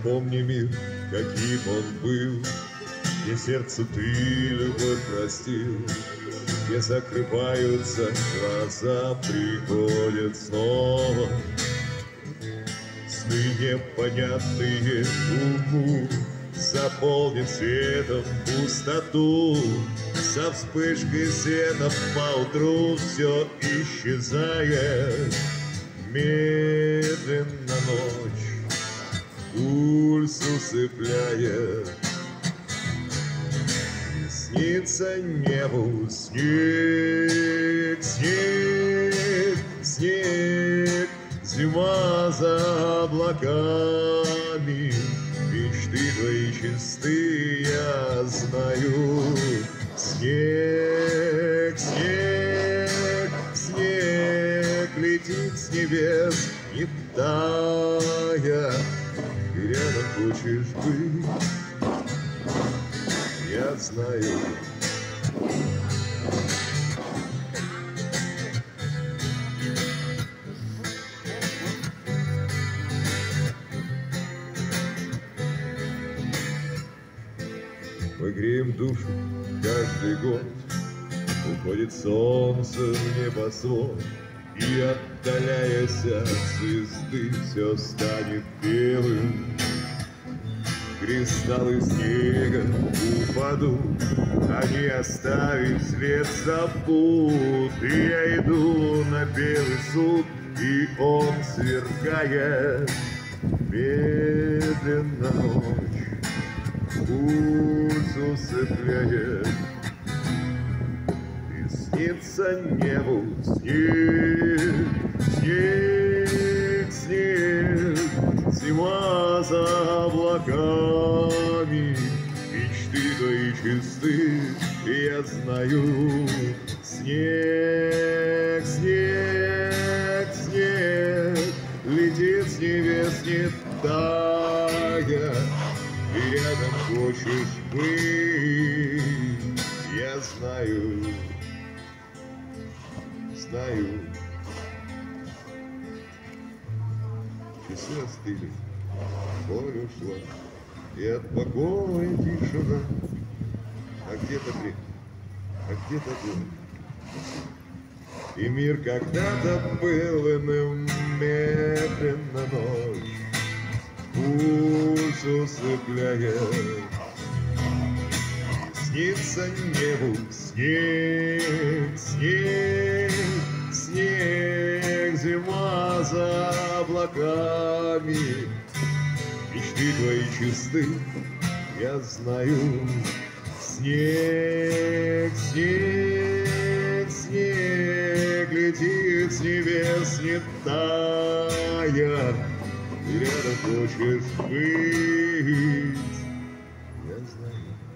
Запомни мир, каким он был, где сердцу ты любовь простил, где закрываются глаза, приходят снова сны непонятные уму, заполнит светом пустоту. Со вспышкой света поутру все исчезает. Медленно ночь пульс усыпляет. И снится небу снег, снег, снег. Зима за облаками, мечты твои чисты, я знаю. Снег, снег, снег летит с небес, не тая. Ты рядом хочешь быть, я знаю. Мы греем душу каждый год, уходит солнце в небосвод, и, отдаляясь от звезды, все станет белым. Кристаллы снега упадут, они оставив след забудут. И я иду на белый суд, и он сверкает. Медленно ночь пульс усыпляет. И снится небу снег, снег, снег. Зима за облаками, мечты твои чисты, я знаю. Снег, снег, снег летит с небес, не тая. И рядом хочешь быть, я знаю, знаю. Часы остыли, боль ушла, и от покоя тишина. А где-то крик, а где-то боль. И мир когда-то был иным, медленно ночь пульс усыпляет. Снится небу снег, снег, снег. Зима за облаками, мечты твои чисты, я знаю. Снег, снег, снег летит с небес, не тая. Ты рядом хочешь быть, я знаю.